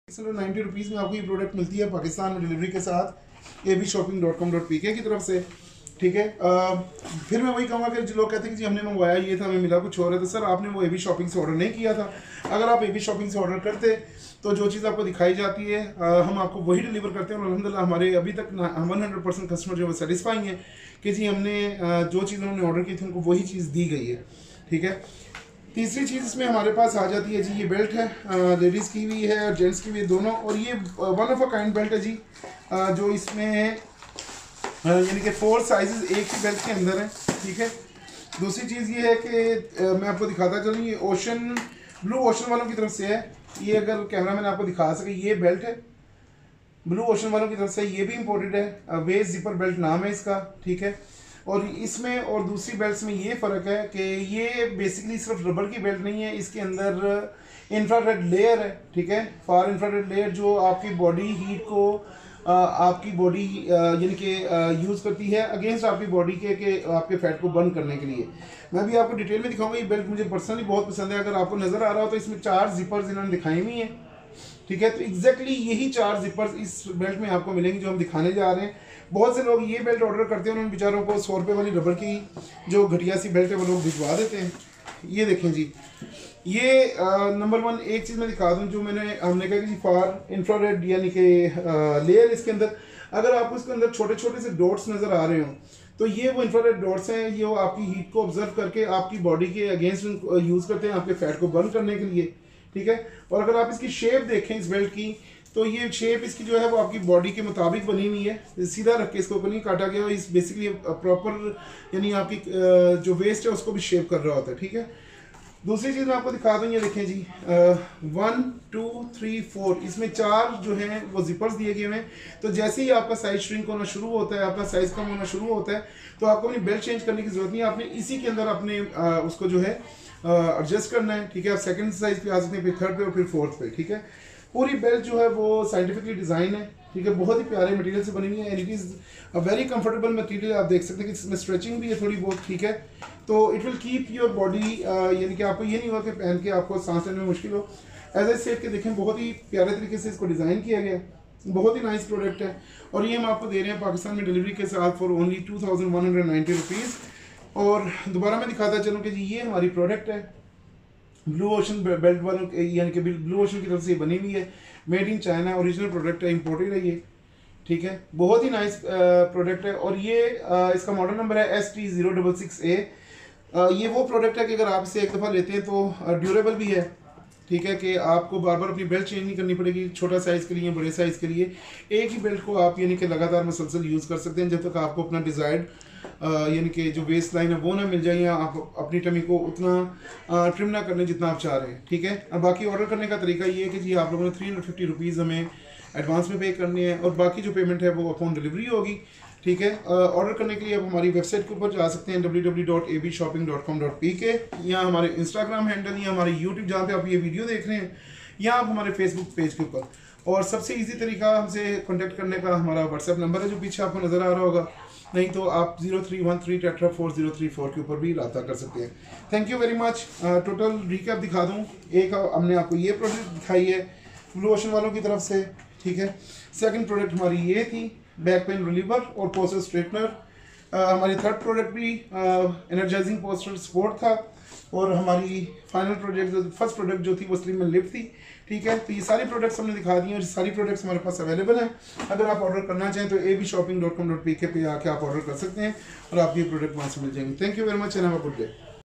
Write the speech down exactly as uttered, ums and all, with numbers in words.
Ninety rupees में आपको ये प्रोडक्ट मिलती है पाकिस्तान में डिलीवरी के साथ A B shopping dot com dot P K की तरफ से। ठीक है, आ, फिर मैं वही कहूँगा कि जो लोग कहते हैं कि जी हमने मंगवाया ये था, हमें मिला कुछ और है, तो सर आपने वो ए बी शॉपिंग से ऑर्डर नहीं किया था। अगर आप ए बी शॉपिंग से ऑर्डर करते तो जो चीज़ आपको दिखाई जाती है आ, हम आपको वही डिलीवर करते हैं और अल्हम्दुलिल्लाह हमारे अभी तक वन हंड्रेड परसेंट कस्टमर जो है सेटिस्फाइंग है कि जी हमने आ, जो चीज़ उन्होंने ऑर्डर की थी उनको वही चीज़ दी गई है। ठीक है, तीसरी चीज़ इसमें हमारे पास आ जाती है जी, ये बेल्ट है, लेडीज़ की भी है और जेंट्स की भी दोनों, और ये one of a kind belt है जी, आ, जो इसमें यानी कि फोर साइजेस एक ही बेल्ट के अंदर है। ठीक है, दूसरी चीज़ ये है कि आ, मैं आपको दिखाता चलूँ, ये ओशन ब्लू ओशन वालों की तरफ से है। ये अगर कैमरा मैन आपको दिखा सके, ये बेल्ट है ब्लू ओशन वालों की तरफ से, ये भी इम्पोर्टेड है, वेस्ट जिपर बेल्ट नाम है इसका। ठीक है, और इसमें और दूसरी बेल्ट्स में ये फ़र्क है कि ये बेसिकली सिर्फ रबर की बेल्ट नहीं है, इसके अंदर इंफ्रारेड लेयर है। ठीक है, फार इंफ्रारेड लेयर जो आपकी बॉडी हीट को आ, आपकी बॉडी यानी कि यूज़ करती है अगेंस्ट आपकी बॉडी के के आपके फैट को बर्न करने के लिए। मैं भी आपको डिटेल में दिखाऊंगा। ये बेल्ट मुझे पर्सनली बहुत पसंद है। अगर आपको नज़र आ रहा हो तो इसमें चार जिपर्स इन्होंने दिखाई हुई हैं। ठीक है, तो एग्जैक्टली यही चार जिपर्स इस बेल्ट में आपको मिलेंगी जो हम दिखाने जा रहे हैं। बहुत से लोग ये बेल्ट ऑर्डर करते हैं और उन बेचारों को सौ रुपये वाली रबर की जो घटिया सी बेल्ट है वो लोग भिजवा देते हैं। ये देखें जी, ये नंबर वन एक चीज़ मैं दिखा दूं जो मैंने हमने कहा कि जी फार इंफ्रारेड यानी कि लेयर इसके अंदर, अगर आपको इसके अंदर छोटे छोटे से डॉट्स नज़र आ रहे हो तो ये वो इंफ्रारेड डॉट्स हैं, ये वो आपकी हीट को ऑब्जर्व करके आपकी बॉडी के अगेंस्ट यूज़ करते हैं आपके फैट को बर्न करने के लिए। ठीक है, और अगर आप इसकी शेप देखें इस बेल्ट की, तो ये शेप इसकी जो है वो आपकी बॉडी के मुताबिक बनी हुई है। सीधा रख के इसको ऊपर नहीं काटा गया, इस बेसिकली प्रॉपर यानी आपकी जो वेस्ट है उसको भी शेप कर रहा होता है। ठीक है, दूसरी चीज़ मैं आपको दिखा दूँ, ये देखें जी, वन टू थ्री फोर, इसमें चार जो हैं वो जिपर्स दिए गए हैं। तो जैसे ही आपका साइज श्रिंक होना शुरू होता है, आपका साइज कम होना शुरू होता है, तो आपको अपनी बेल्ट चेंज करने की जरूरत नहीं है, आपने इसी के अंदर अपने आ, उसको जो है एडजस्ट करना है। ठीक है, आप सेकंड साइज पे आ सकते हैं, फिर थर्ड पे और फिर फोर्थ पे। ठीक है, पूरी बेल्ट जो है वो साइंटिफिकली डिज़ाइन है। ठीक है, बहुत ही प्यारे मटेरियल से बनी हुई है and it is a very comfortable material. आप देख सकते हैं कि इसमें स्ट्रेचिंग भी है थोड़ी बहुत। ठीक है, तो it will keep your body, यानी कि आपको ये नहीं होगा कि पहन के आपको सांस लेने में मुश्किल हो। एज ए सेफ के देखें, बहुत ही प्यारे तरीके से इसको डिज़ाइन किया गया, बहुत ही नाइस प्रोडक्ट है। और ये हम आपको दे रहे हैं पाकिस्तान में डिलीवरी के साथ for only two thousand one hundred ninety rupees. और दोबारा मैं दिखाता चलूँ कि जी ये हमारी प्रोडक्ट है ब्लू ओशन बेल्ट वालों यानी कि ब्लू ओशन की तरफ से बनी हुई है, made in China, original product है, इम्पोर्टेड है ये। ठीक है, बहुत ही नाइस प्रोडक्ट है। और ये आ, इसका मॉडल नंबर है S T zero double six A. ये वो प्रोडक्ट है कि अगर आप इसे एक दफ़ा लेते हैं तो ड्यूरेबल भी है। ठीक है, कि आपको बार बार अपनी बेल्ट चेंज नहीं करनी पड़ेगी, छोटा साइज़ के लिए बड़े साइज़ के लिए एक ही बेल्ट को आप यानी कि लगातार मुसलसल यूज़ कर सकते हैं जब तक आपको अपना डिज़ायर्ड यानी कि जो वेस्ट लाइन है वो ना मिल जाए या आप अपनी टमी को उतना ट्रिम ना करने जितना आप चाह रहे हैं। ठीक है, अब बाकी ऑर्डर करने का तरीका ये है कि जी आप लोगों ने थ्री हंड्रेड फिफ्टी रुपीज़ हमें एडवांस में पे करनी है और बाकी जो पेमेंट है वो अपॉन डिलीवरी होगी। ठीक है, ऑर्डर करने के लिए आप हमारी वेबसाइट के ऊपर जा सकते हैं W W W dot A B shopping dot com dot P K, या हमारे इंस्टाग्राम हैंडल या हमारे यूट्यूब जहाँ पे आप ये वीडियो देख रहे हैं, या आप हमारे फेसबुक पेज के ऊपर। और सबसे इजी तरीका हमसे कॉन्टैक्ट करने का हमारा व्हाट्सएप नंबर है जो पीछे आपको नज़र आ रहा होगा, नहीं तो आप जीरो थ्री वन थ्री टेट्रा फोर जीरो थ्री फोर के ऊपर भी रब्ता कर सकते हैं। Thank you very much. Total recap दिखा दूँ, एक हमने आपको ये प्रोडक्ट दिखाई है ब्लू ओशन वालों की तरफ से। ठीक है, सेकंड प्रोडक्ट हमारी ये थी बैक पेन रिलीवर और पोस्टर स्ट्रेटनर। हमारी थर्ड प्रोडक्ट भी एनर्जाइजिंग पोस्टर सपोर्ट था, और हमारी फाइनल प्रोडक्ट जो फर्स्ट प्रोडक्ट जो थी वो स्लिम एंड लिफ्ट थी। ठीक है, तो ये सारी प्रोडक्ट्स हमने दिखा दी हैं और सारी प्रोडक्ट्स हमारे पास अवेलेबल हैं। अगर आप ऑर्डर करना चाहें तो A B shopping dot com dot P K पे आके आप ऑर्डर कर सकते हैं और आपको ये प्रोडक्ट वहाँ से मिल जाएंगे। Thank you very much and have a good day.